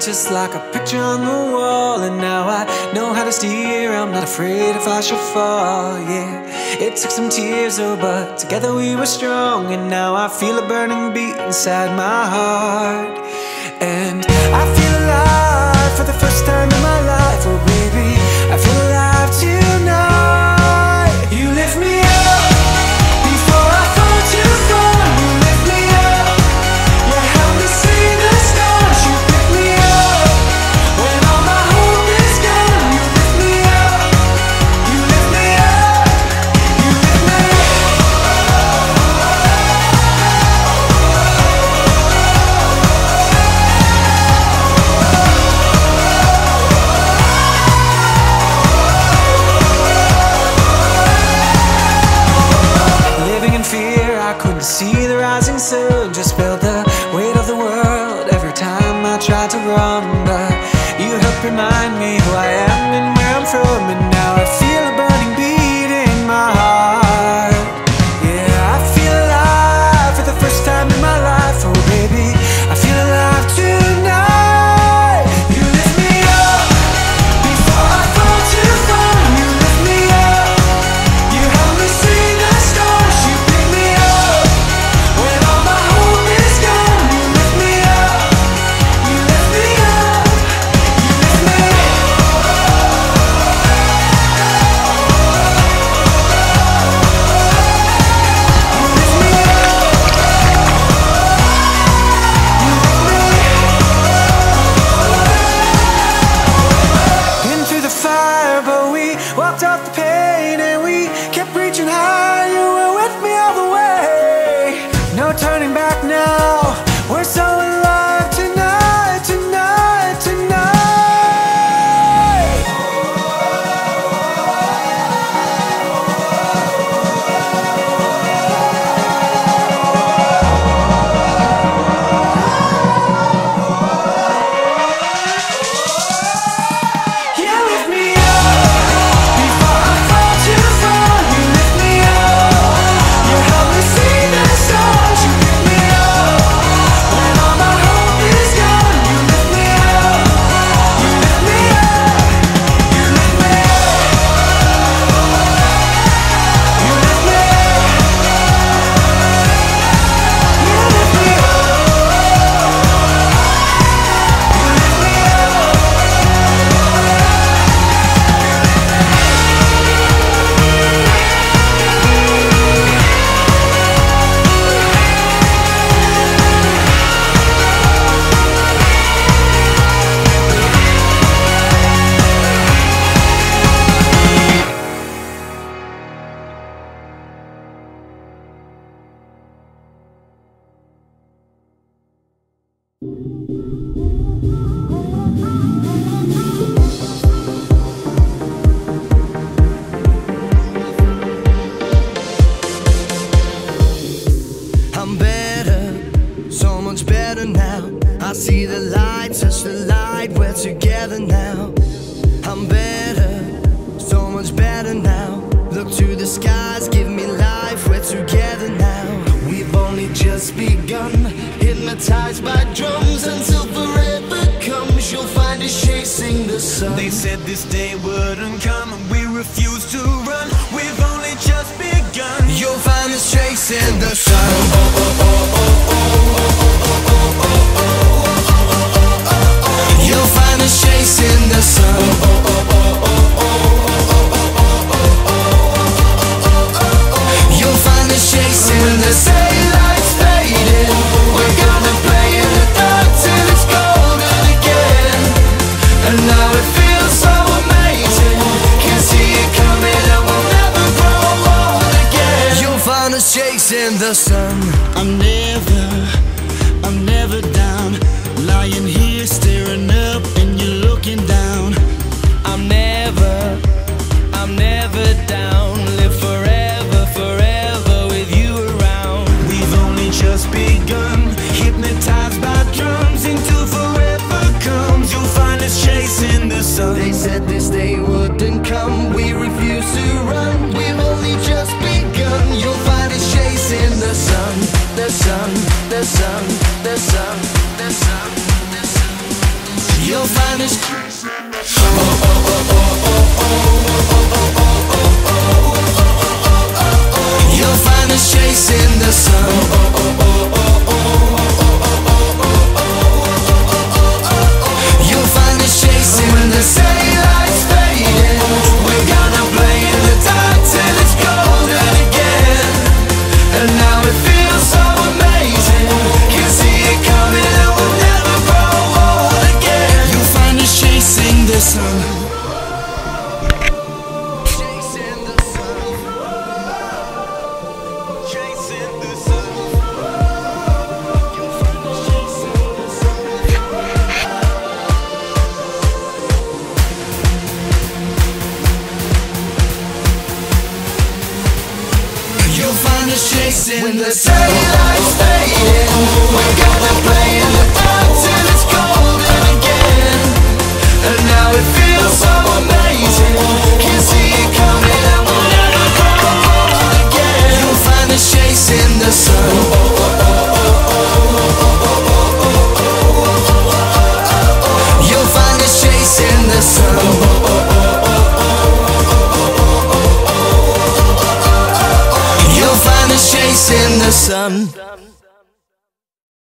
just like a picture on the wall. And now I know how to steer, I'm not afraid if I should fall, yeah. It took some tears, oh, but together we were strong. And now I feel a burning beat inside my heart. And I feel alive for the first time in my life, oh baby, I feel alive tonight. You lift me up before I fall too far. You lift me up, you help me see the stars. You pick me up when all my hope is gone. You lift me up, you lift me up, you lift me up. Living in fear, I couldn't see the rising sun. Just felt the weight of the world every time I tried to run. But you helped remind me who I am and where I'm from. And now I feel a burning beat in my heart. Yeah, I feel alive for the first time in my life, oh baby, I feel alive tonight. You lift me up before I fall too far. You lift me up, you help me see the stars. You pick me up when all my hope is gone. You lift me up, you lift me up, you lift me up. Been through the fire, but we walked off the pain, and we kept reaching high. You were with me all the way. No turning back now. We're so alive tonight, tonight, tonight. You lift me up before I fall too far. You lift me up, you help me see the stars. You pick me up when all my hope is gone. You lift me up, you lift me up, you lift me up, you lift me up, you lift me up, you lift me up. I'm better, so much better now. I see the light, touch the light, we're together now. I'm better, so much better now. Look to the skies, give me life, we're together now. We've only just begun, hypnotized by drums until forever comes. You'll find us chasing the sun. They said this day wouldn't come, and we refuse to run. We've only just begun. You'll find us chasing the sun. You'll find us chasing the sun. You'll find us chasing when the daylight's fading. We're gonna play in the dark till it's golden again. And now it feels so amazing. Can see it coming and we'll never grow old again. You'll find us chasing the sun. I'm never down. Lying here staring up and you're looking down. I'm never down. Live forever, forever with you around. We've only just begun, hypnotized by drums until forever comes. You'll find us chasing the sun. They said this day wouldn't come. We refuse to run. We've only just begun. You'll find us chasing the sun, the sun, the sun, the sun. chasing the daylight's fading. We're gonna play in the dark till it's golden again. And now it feels so amazing. Can see it coming and we'll never fall again. You'll find us chasing the sun. You'll find us chasing the sun. You'll find us chasing the sun.